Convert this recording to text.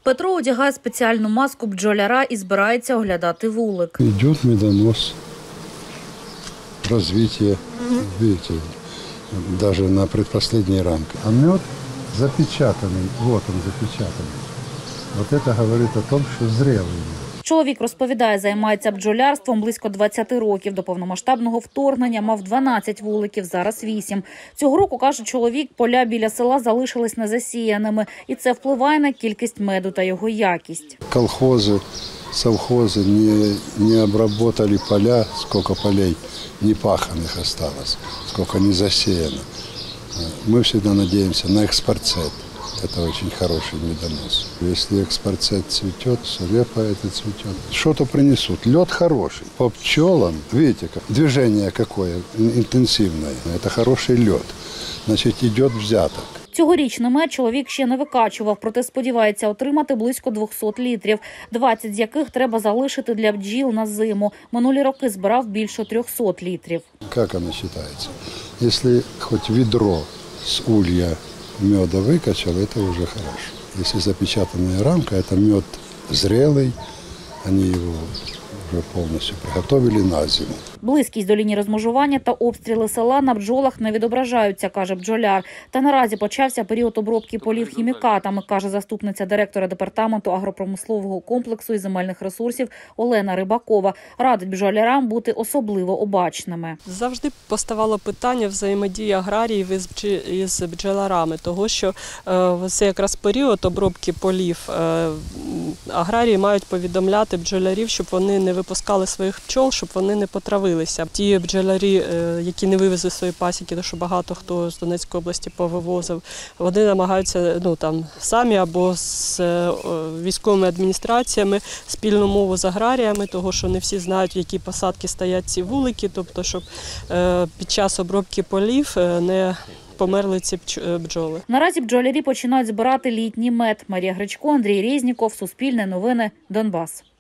Петро одягає спеціальну маску бджоляра і збирається оглядати вулик. Йде медонос, розвиття, бачите, навіть на предпоследній рамці. А мед запечатаний, вот он запечатаний. Вот це говорить о том, що зрелий. Чоловік розповідає, займається бджолярством близько 20 років. До повномасштабного вторгнення мав 12 вуликів, зараз 8. Цього року, каже чоловік, поля біля села залишились незасіяними. І це впливає на кількість меду та його якість. Колхози, совхози не обработали поля, скільки полей не паханих залишилось, скільки не засіяно. Ми завжди сподіваємося на експорт-цет. Это очень хороший медонос. Если экспорт-цет цветет, репа это цветет. Что-то принесут. Лед хороший. По пчелам, видите, движение какое интенсивное. Это хороший лед. Значит, идет взяток. Цьогорічний мед чоловік ще не викачував, проте сподівається отримати близько 200 літрів, 20 з яких треба залишити для бджіл на зиму. Минулі роки збирав більше 300 літрів. Как оно считается? Если хоть ведро с улья меда выкачал, это уже хорошо. Если запечатанная рамка, это мед зрелый, они его уже полностью приготовили на зиму. Близькість до лінії розмежування та обстріли села на бджолах не відображаються, каже бджоляр. Та наразі почався період обробки полів хімікатами, каже заступниця директора департаменту агропромислового комплексу і земельних ресурсів Олена Рибакова. Радить бджолярам бути особливо обачними. Завжди поставало питання взаємодії аграріїв із бджолярами, того що це якраз період обробки полів. Аграрії мають повідомляти бджолярів, щоб вони не випускали своїх пчол, щоб вони не потравилися. Ті бджолярі, які не вивезли свої пасіки, тому що багато хто з Донецької області повивозив, вони намагаються самі або з військовими адміністраціями спільну мову з аграріями, того що не всі знають, в які посадки стоять ці вулики, тобто щоб під час обробки полів не померли ці бджоли. Наразі бджолярі починають збирати літній мед. Марія Гречко, Андрій Резніков, Суспільне новини, Донбас.